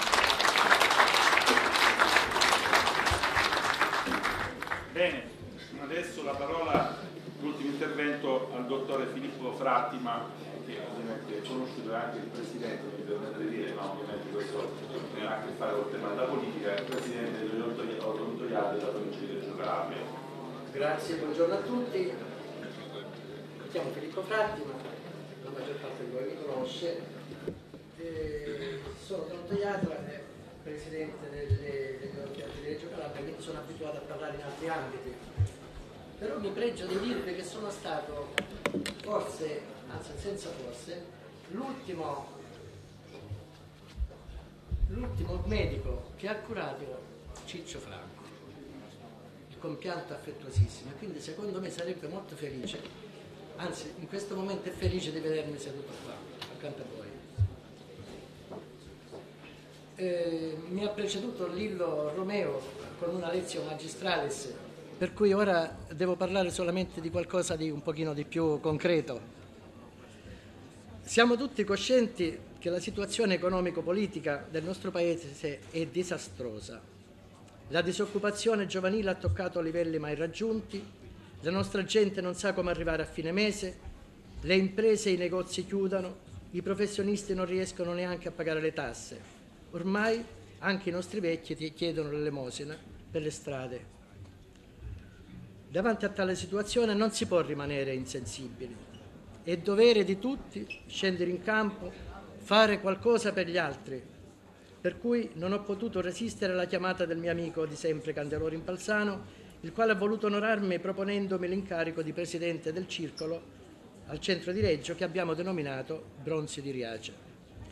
Bene, adesso la parola, l'ultimo intervento al dottore Filippo Frattima, che ovviamente è conosciuto anche il Presidente, mi permette di dire, ma ovviamente questo non ha a che fare con il tema della politica, è il Presidente dell'Odontoriato della provincia di Reggio Calabria. Grazie, buongiorno a tutti. Mi chiamo Filippo Frattima, la maggior parte di voi mi conosce. Eh, sono odontoiatra e Presidente delle, degli Odontoiatri di Reggio Calabria, quindi sono abituato a parlare in altri ambiti. Però mi pregio di dirvi che sono stato, forse, anzi senza forse, l'ultimo l'ultimo medico che ha curato Ciccio Franco, il compianto affettuosissimo, e quindi secondo me sarebbe molto felice, anzi in questo momento è felice di vedermi seduto qua, accanto a voi. Eh, mi ha preceduto Lillo Romeo con una lezione magistralis, per cui ora devo parlare solamente di qualcosa di un pochino di più concreto. Siamo tutti coscienti che la situazione economico-politica del nostro Paese è disastrosa. La disoccupazione giovanile ha toccato livelli mai raggiunti, la nostra gente non sa come arrivare a fine mese, le imprese e i negozi chiudono, i professionisti non riescono neanche a pagare le tasse. Ormai anche i nostri vecchi chiedono l'elemosina per le strade. Davanti a tale situazione non si può rimanere insensibili. È dovere di tutti scendere in campo, fare qualcosa per gli altri. Per cui non ho potuto resistere alla chiamata del mio amico di sempre Candeloro Impalzano, il quale ha voluto onorarmi proponendomi l'incarico di presidente del circolo al centro di Reggio che abbiamo denominato Bronzi di Riace.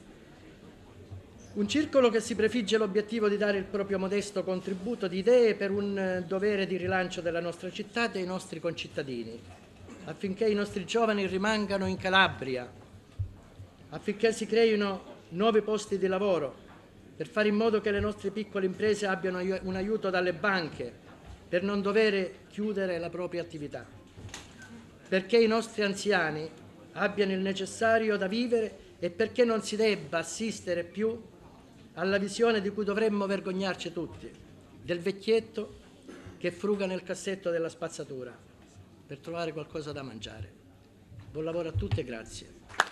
Un circolo che si prefigge l'obiettivo di dare il proprio modesto contributo di idee per un dovere di rilancio della nostra città e dei nostri concittadini, affinché i nostri giovani rimangano in Calabria, affinché si creino nuovi posti di lavoro, per fare in modo che le nostre piccole imprese abbiano un aiuto dalle banche, per non dover chiudere la propria attività, perché i nostri anziani abbiano il necessario da vivere e perché non si debba assistere più alla visione di cui dovremmo vergognarci tutti, del vecchietto che fruga nel cassetto della spazzatura per trovare qualcosa da mangiare. Buon lavoro a tutti e grazie.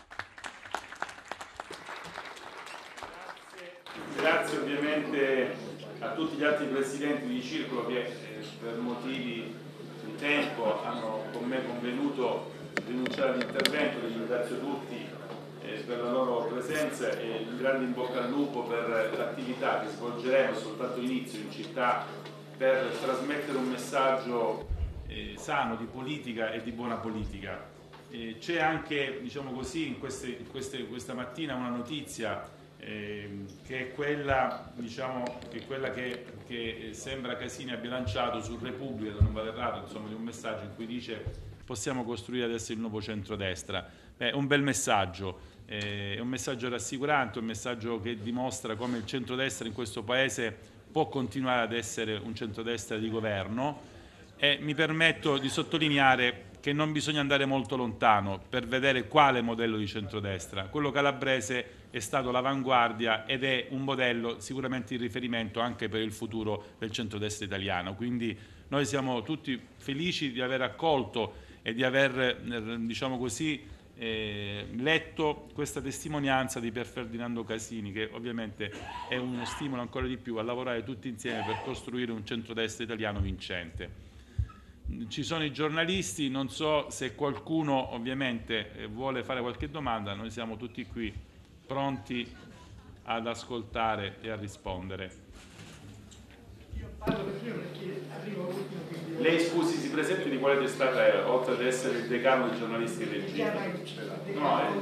Grazie ovviamente a tutti gli altri presidenti di circolo che eh, per motivi di tempo hanno con me convenuto di rinunciare all'intervento. Vi ringrazio tutti eh, per la loro presenza e un grande in bocca al lupo per l'attività che svolgeremo, soltanto inizio in città, per trasmettere un messaggio eh, sano di politica e di buona politica. Eh, c'è anche, diciamo così, in queste, in queste, questa mattina una notizia eh, che è quella, diciamo, che, è quella che, che sembra Casini abbia lanciato su Repubblica, non vado errato, insomma, di un messaggio in cui dice: possiamo costruire adesso il nuovo centrodestra. È un bel messaggio, eh, è un messaggio rassicurante, un messaggio che dimostra come il centrodestra in questo Paese può continuare ad essere un centrodestra di governo, e mi permetto di sottolineare che non bisogna andare molto lontano per vedere quale modello di centrodestra. Quello calabrese è stato l'avanguardia ed è un modello sicuramente di riferimento anche per il futuro del centrodestra italiano. Quindi noi siamo tutti felici di aver accolto e di aver, diciamo così, eh, letto questa testimonianza di Pier Ferdinando Casini, che ovviamente è uno stimolo ancora di più a lavorare tutti insieme per costruire un centrodestra italiano vincente. Ci sono i giornalisti, non so se qualcuno ovviamente vuole fare qualche domanda, noi siamo tutti qui pronti ad ascoltare e a rispondere. Io parlo per prima perché arrivo ultimo. Quindi... Lei, scusi, si presenti di quale testata è, oltre ad essere il decano dei giornalisti del G? No, è...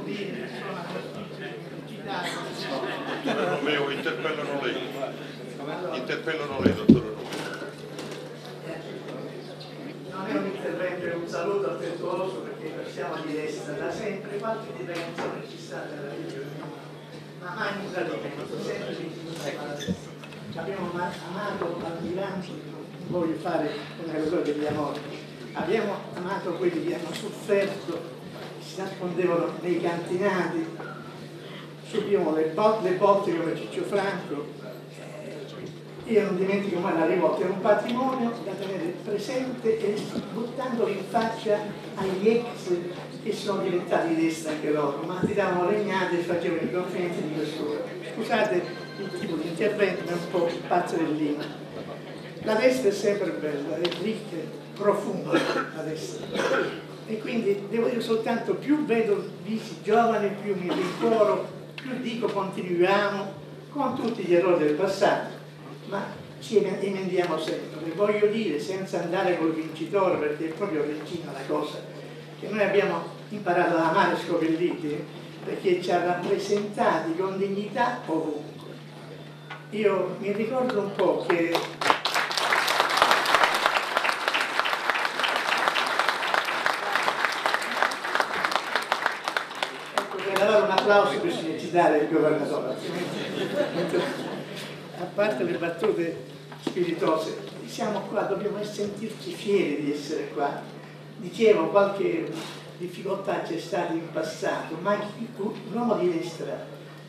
Romeo, interpellano lei. Interpellano lei, dottore Romeo. Non è un intervento, è un saluto affettuoso perché siamo di destra, da sempre qualche intervenzione ci sta nella regione, ma mai un tradimento, sempre di destra. Abbiamo amato l'ambulanza, non voglio fare una cosa degli amori, abbiamo amato quelli che hanno sofferto, si nascondevano nei cantinati, subiamo le botte, le botte come Ciccio Franco. Io non dimentico mai la rivolta, è un patrimonio da tenere presente e buttandolo in faccia agli ex che sono diventati di destra anche loro, ma tiravano legnate e facevano i confidenti di questo. Scusate il tipo di intervento, ma è un po' pazzellina. La destra è sempre bella, è ricca, profonda la destra. E quindi devo dire soltanto, più vedo visi giovani, più mi rincuoro, più dico continuiamo con tutti gli errori del passato. Ma ci emendiamo sempre. Voglio dire, senza andare col vincitore, perché è proprio regina la cosa, che noi abbiamo imparato ad amare Scopelliti perché ci ha rappresentati con dignità ovunque. Io mi ricordo un po' che ecco, per dare un applauso bisogna citare il governatore. A parte le battute spiritose, siamo qua, dobbiamo sentirci fieri di essere qua. Dicevo, qualche difficoltà c'è stata in passato, ma l'uomo di destra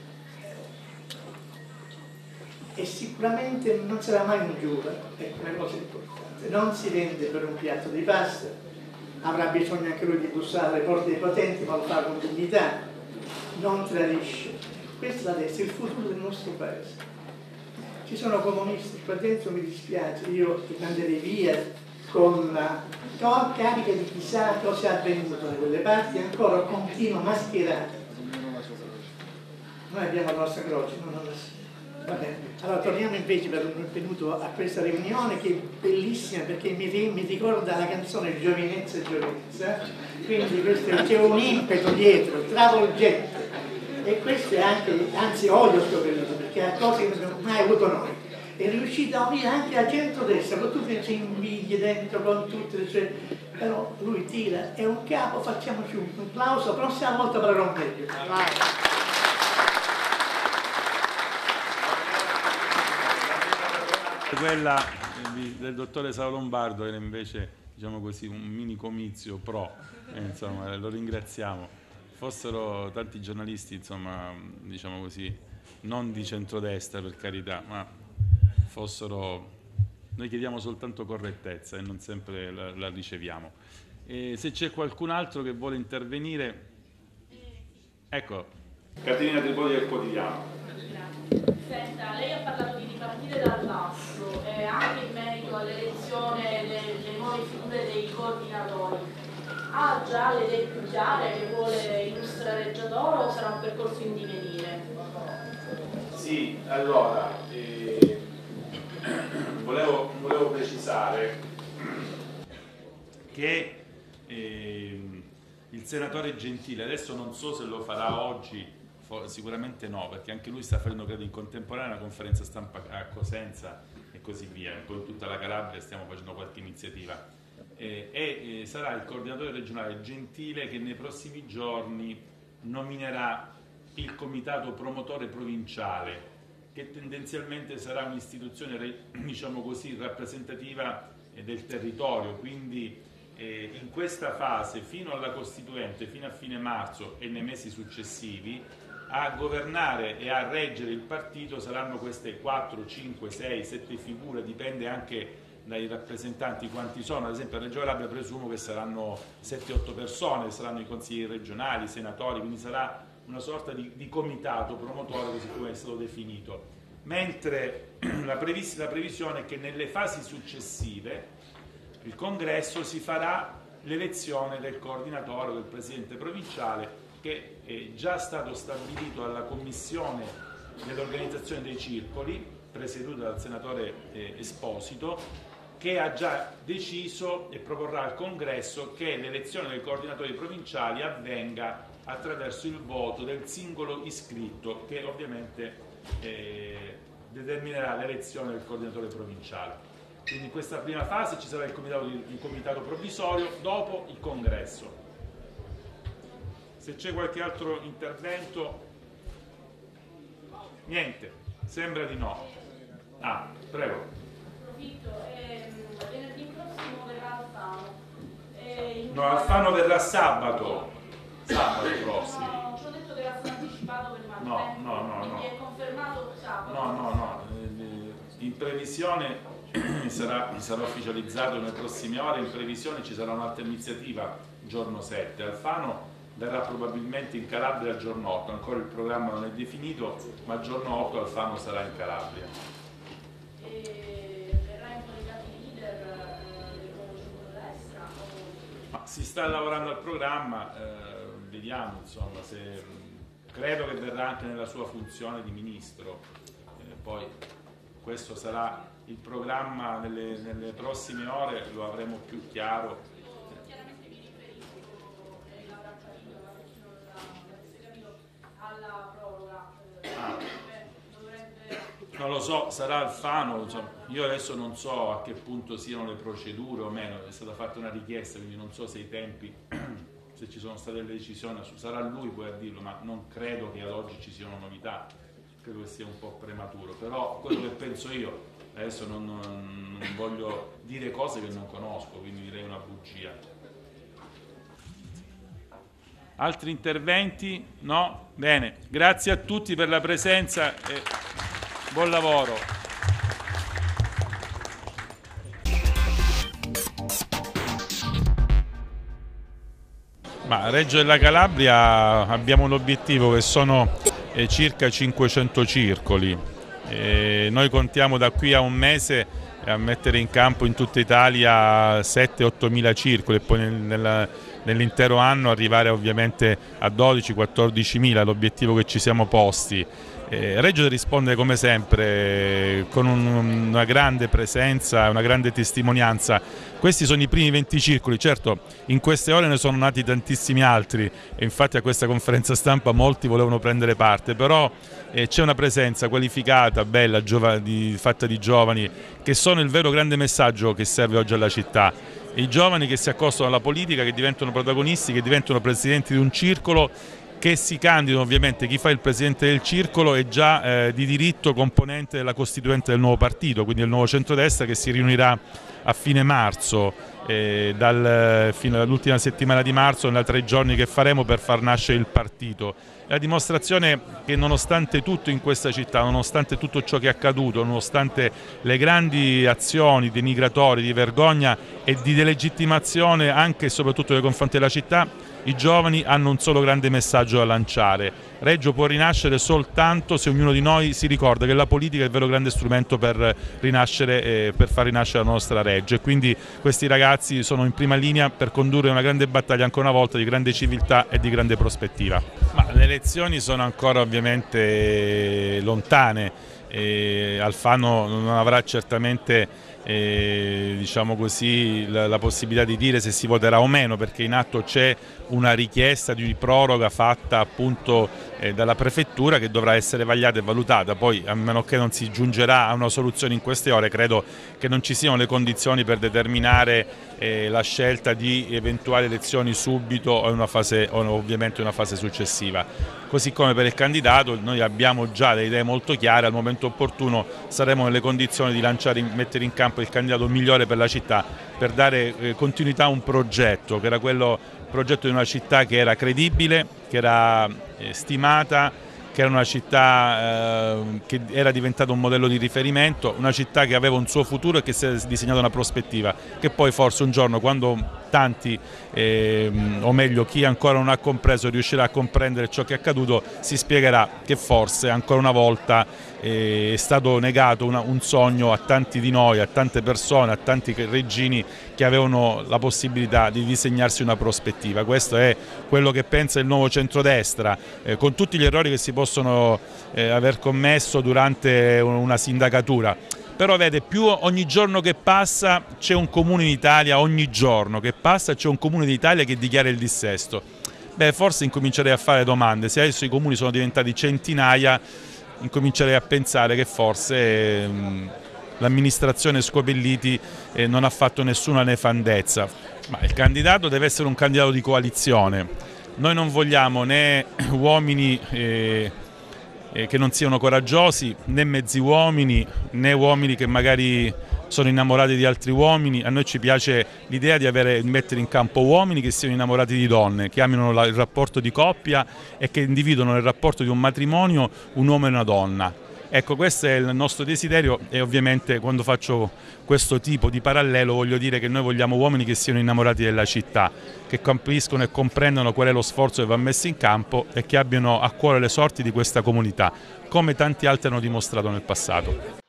e sicuramente non sarà mai un giura, ecco una cosa importante, non si vende per un piatto di pasta, avrà bisogno anche lui di bussare alle porte dei potenti, ma lo fa con dignità, non tradisce. Questa è la destra, il futuro del nostro paese. Ci sono comunisti, qua dentro mi dispiace, io manderei via con la carica di chissà cosa è avvenuto da quelle parti, ancora continuo mascherato. Noi abbiamo la nostra croce, non la va bene. Allora torniamo invece per un venuto a questa riunione che è bellissima perché mi, mi ricorda la canzone Giovinezza e Giovinezza, quindi questo c'è un impeto dietro, travolgente. E questo è anche, anzi odio Scopellito perché ha cose che non abbiamo mai avuto noi. È riuscito a unire anche a centrodestra, con tutte le invidie dentro, con tutte le sue... Però lui tira, è un capo, facciamoci un applauso, la prossima volta parlerò meglio. Quella del dottore Salo Lombardo era invece, diciamo così, un mini comizio pro, e, insomma, lo ringraziamo. Fossero tanti giornalisti, insomma, diciamo così, non di centrodestra per carità, ma fossero, noi chiediamo soltanto correttezza e non sempre la, la riceviamo. E se c'è qualcun altro che vuole intervenire, ecco, Caterina Tripodi del Quotidiano. Senta, lei ha parlato di ripartire dal basso, eh, anche in merito all'elezione delle nuove figure dei coordinatori. Ha già le idee più chiare che vuole illustrare già d'ora o sarà un percorso in divenire? Sì, allora, eh, volevo, volevo precisare che eh, il senatore Gentile, adesso non so se lo farà oggi, sicuramente no, perché anche lui sta facendo, credo, in contemporanea una conferenza stampa a Cosenza e così via, poi in tutta la Calabria stiamo facendo qualche iniziativa, eh, e eh, sarà il coordinatore regionale Gentile che nei prossimi giorni nominerà il comitato promotore provinciale, che tendenzialmente sarà un'istituzione, diciamo così, rappresentativa eh, del territorio, quindi eh, in questa fase fino alla Costituente, fino a fine marzo e nei mesi successivi, a governare e a reggere il partito saranno queste quattro, cinque, sei, sette figure, dipende anche dai rappresentanti quanti sono. Ad esempio a Reggio Calabria presumo che saranno sette otto persone, saranno i consiglieri regionali, i senatori, quindi sarà una sorta di, di comitato promotore, così come è stato definito. Mentre la, previs- la previsione è che nelle fasi successive il congresso si farà l'elezione del coordinatore o del presidente provinciale, che è già stato stabilito dalla commissione dell'organizzazione dei circoli, presieduta dal senatore eh, Esposito, che ha già deciso e proporrà al congresso che l'elezione dei coordinatori provinciali avvenga attraverso il voto del singolo iscritto, che ovviamente eh, determinerà l'elezione del coordinatore provinciale. Quindi in questa prima fase ci sarà il comitato, il comitato provvisorio, dopo il congresso. Se c'è qualche altro intervento, niente, sembra di no. Ah, prego. Approfitto, eh, venerdì prossimo verrà Alfano. Eh, No, Alfano verrà sabato, sabato prossimo. No, ci ho detto che era stato anticipato per marzo. No, no, no, no. Quindi è confermato sabato. No, no, no. In previsione sarà, sarà ufficializzato nelle prossime ore, in previsione ci sarà un'altra iniziativa giorno sette. Alfano verrà probabilmente in Calabria il giorno otto, ancora il programma non è definito, ma il giorno otto Alfano sarà in Calabria. E verrà in qualità di leader eh, del nuovo centrodestra? Ma si sta lavorando al programma, eh, vediamo, insomma, se, credo che verrà anche nella sua funzione di ministro, eh, poi questo sarà il programma nelle, nelle prossime ore, lo avremo più chiaro. Non lo so, sarà Alfano, insomma, io adesso non so a che punto siano le procedure o meno, è stata fatta una richiesta, quindi non so se i tempi, se ci sono state delle decisioni, sarà lui poi a dirlo, ma non credo che ad oggi ci siano novità, credo che sia un po' prematuro, però quello che penso io, adesso non, non, non voglio dire cose che non conosco, quindi direi una bugia. Altri interventi? No? Bene, grazie a tutti per la presenza e buon lavoro. Ma a Reggio della Calabria abbiamo un obiettivo che sono eh, circa cinquecento circoli. E noi contiamo da qui a un mese a mettere in campo in tutta Italia sette otto mila circoli e poi nel, nella, nell'intero anno arrivare ovviamente a dodici quattordici mila, l'obiettivo che ci siamo posti. Eh, Reggio risponde come sempre con un, una grande presenza, una grande testimonianza. Questi sono i primi venti circoli, certo in queste ore ne sono nati tantissimi altri e infatti a questa conferenza stampa molti volevano prendere parte, però eh, c'è una presenza qualificata, bella, di, fatta di giovani che sono il vero grande messaggio che serve oggi alla città. I giovani che si accostano alla politica, che diventano protagonisti, che diventano presidenti di un circolo, che che si candidano. Ovviamente chi fa il presidente del circolo è già eh, di diritto componente della costituente del nuovo partito, quindi il nuovo centrodestra, che si riunirà a fine marzo, eh, dal, fino all'ultima settimana di marzo, nei tre giorni che faremo per far nascere il partito. La dimostrazione che nonostante tutto in questa città, nonostante tutto ciò che è accaduto, nonostante le grandi azioni denigratori, di vergogna e di delegittimazione anche e soprattutto nei confronti della città, i giovani hanno un solo grande messaggio da lanciare: Reggio può rinascere soltanto se ognuno di noi si ricorda che la politica è il vero grande strumento per rinascere, eh, per far rinascere la nostra Reggio, e quindi questi ragazzi sono in prima linea per condurre una grande battaglia ancora una volta di grande civiltà e di grande prospettiva. Ma le elezioni sono ancora ovviamente lontane, e Alfano non avrà certamente eh, diciamo così, la, la possibilità di dire se si voterà o meno, perché in atto c'è una richiesta di proroga fatta appunto eh, dalla prefettura, che dovrà essere vagliata e valutata. Poi, a meno che non si giungerà a una soluzione in queste ore, credo che non ci siano le condizioni per determinare eh, la scelta di eventuali elezioni subito o, in una fase, o ovviamente in una fase successiva. Così come per il candidato, noi abbiamo già le idee molto chiare, al momento opportuno saremo nelle condizioni di lanciare, mettere in campo il candidato migliore per la città, per dare eh, continuità a un progetto, che era quello progetto di una città che era credibile, che era eh, stimata, che era una città eh, che era diventata un modello di riferimento, una città che aveva un suo futuro e che si è disegnata una prospettiva, che poi forse un giorno, quando tanti, eh, o meglio chi ancora non ha compreso, riuscirà a comprendere ciò che è accaduto, si spiegherà che forse ancora una volta eh, è stato negato una, un sogno a tanti di noi, a tante persone, a tanti reggini che avevano la possibilità di disegnarsi una prospettiva. Questo è quello che pensa il nuovo centrodestra, eh, con tutti gli errori che si possono eh, aver commesso durante una sindacatura. Però vede, più ogni giorno che passa c'è un comune in Italia, ogni giorno che passa c'è un comune d'Italia che dichiara il dissesto. Beh, forse incomincerei a fare domande: se adesso i comuni sono diventati centinaia, incomincerei a pensare che forse ehm, l'amministrazione Scopelliti eh, non ha fatto nessuna nefandezza. Ma il candidato deve essere un candidato di coalizione. Noi non vogliamo né uomini eh, che non siano coraggiosi, né mezzi uomini, né uomini che magari sono innamorati di altri uomini. A noi ci piace l'idea di avere, mettere in campo uomini che siano innamorati di donne, che amino la, il rapporto di coppia e che individuano nel rapporto di un matrimonio un uomo e una donna. Ecco, questo è il nostro desiderio, e ovviamente quando faccio questo tipo di parallelo voglio dire che noi vogliamo uomini che siano innamorati della città, che capiscono e comprendano qual è lo sforzo che va messo in campo e che abbiano a cuore le sorti di questa comunità, come tanti altri hanno dimostrato nel passato.